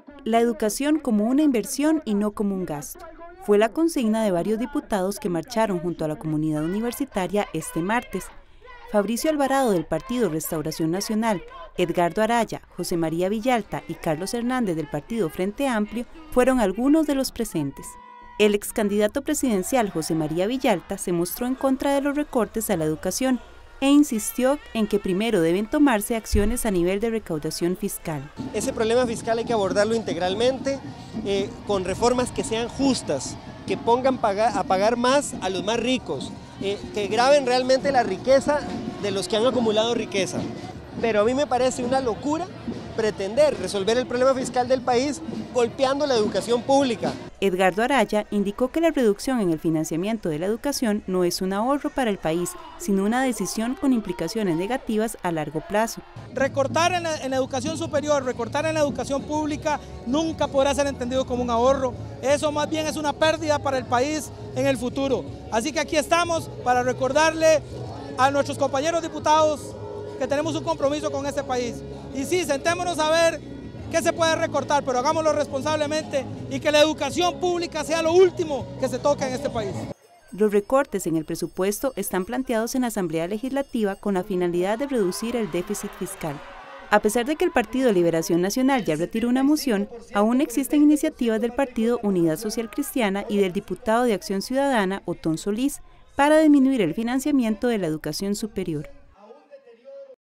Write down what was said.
La educación como una inversión y no como un gasto. Fue la consigna de varios diputados que marcharon junto a la comunidad universitaria este martes. Fabricio Alvarado del Partido Restauración Nacional, Edgardo Araya, José María Villalta y Carlos Hernández del Partido Frente Amplio fueron algunos de los presentes. El ex candidato presidencial José María Villalta se mostró en contra de los recortes a la educación e insistió en que primero deben tomarse acciones a nivel de recaudación fiscal. Ese problema fiscal hay que abordarlo integralmente, con reformas que sean justas, que pongan a pagar más a los más ricos, que graben realmente la riqueza de los que han acumulado riqueza. Pero a mí me parece una locura pretender resolver el problema fiscal del país golpeando la educación pública. Edgardo Araya indicó que la reducción en el financiamiento de la educación no es un ahorro para el país, sino una decisión con implicaciones negativas a largo plazo. Recortar en la educación superior, recortar en la educación pública nunca podrá ser entendido como un ahorro. Eso más bien es una pérdida para el país en el futuro. Así que aquí estamos para recordarle a nuestros compañeros diputados que tenemos un compromiso con este país. Y sí, sentémonos a ver qué se puede recortar, pero hagámoslo responsablemente y que la educación pública sea lo último que se toque en este país. Los recortes en el presupuesto están planteados en la Asamblea Legislativa con la finalidad de reducir el déficit fiscal. A pesar de que el Partido Liberación Nacional ya retiró una moción, aún existen iniciativas del Partido Unidad Social Cristiana y del diputado de Acción Ciudadana, Otón Solís, para disminuir el financiamiento de la educación superior.